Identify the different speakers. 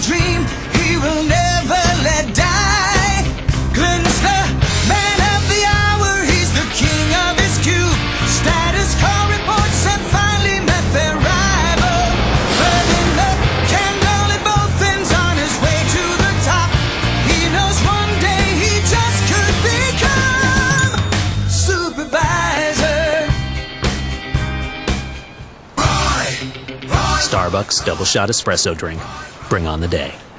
Speaker 1: dream he will never let die. Glenn's the man of the hour, he's the king of his cube. Status call reports have finally met their rival. Burning the candle at both ends on his way to the top. He knows one day he just could become supervisor.
Speaker 2: Starbucks Double Shot Espresso Drink. Bring on the day.